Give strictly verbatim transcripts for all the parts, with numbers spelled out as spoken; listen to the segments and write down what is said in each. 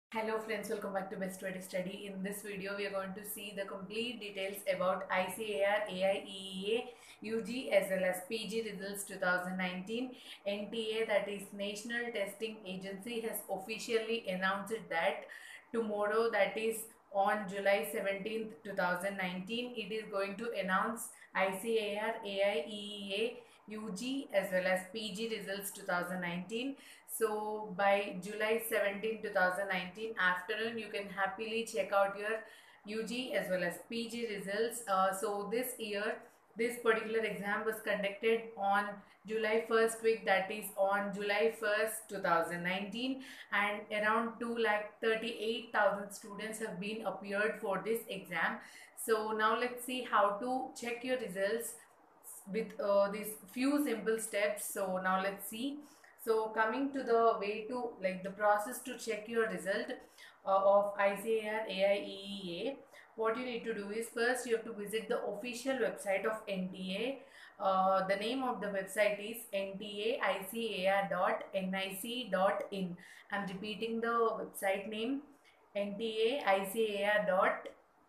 Hello friends, welcome back to Best Way to Study. In this video, we are going to see the complete details about I C A R, A I E E A, U G as well as P G results twenty nineteen. N T A, that is National Testing Agency, has officially announced that tomorrow, that is on July seventeenth, twenty nineteen, it is going to announce I C A R, A I E E A, U G as well as P G results twenty nineteen. So by July seventeenth, twenty nineteen afternoon, you can happily check out your U G as well as P G results. Uh, so this year, this particular exam was conducted on July first week, that is on July first, twenty nineteen, and around two lakh thirty-eight thousand students have been appeared for this exam. So now let's see how to check your results with uh, these few simple steps. So now let's see. So coming to the way to like the process to check your result uh, of I C A R A I E E A, what you need to do is first you have to visit the official website of N T A. Uh, the name of the website is N T A I C A R dot N I C dot in. I'm repeating the website name, N T A I C A R dot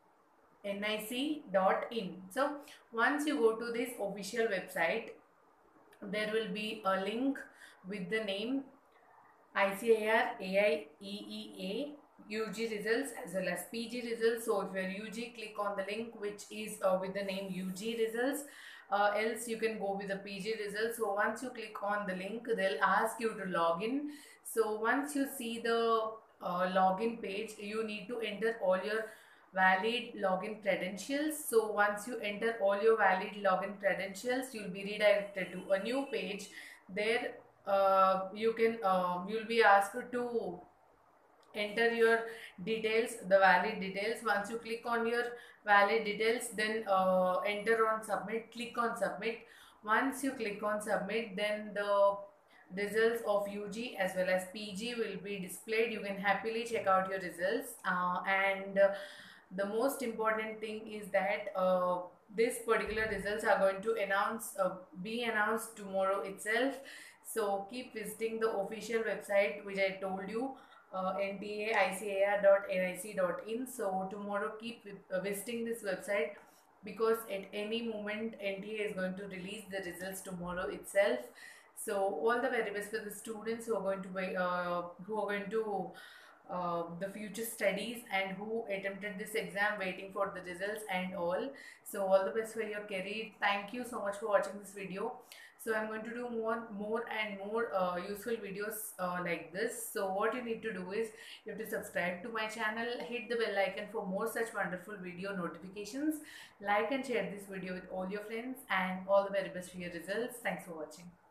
nic dot in. So once you go to this official website, there will be a link with the name I C A R A I E E A U G results as well as P G results. So if you're U G, click on the link which is uh, with the name U G results. Uh, else you can go with the P G results. So once you click on the link, they'll ask you to log in. So once you see the uh, login page, you need to enter all your valid login credentials. So once you enter all your valid login credentials, you'll be redirected to a new page. There uh, you can um, you'll be asked to enter your details, the valid details. Once you click on your valid details, then uh, enter on submit, click on submit. Once you click on submit, then the results of U G as well as P G will be displayed. You can happily check out your results, uh, and uh, the most important thing is that uh, this particular results are going to announce uh, be announced tomorrow itself. So keep visiting the official website which I told you, uh, N T A I C A R dot N I C dot in. So tomorrow keep uh, visiting this website, because at any moment N T A is going to release the results tomorrow itself. So all the very best for the students who are going to be, uh, who are going to uh, the future studies and who attempted this exam waiting for the results and all. So all the best for your career. Thank you so much for watching this video. So I'm going to do more more and more uh, useful videos uh, like this. So what you need to do is you have to subscribe to my channel, hit the bell icon for more such wonderful video notifications, like and share this video with all your friends, and all the very best for your results. Thanks for watching.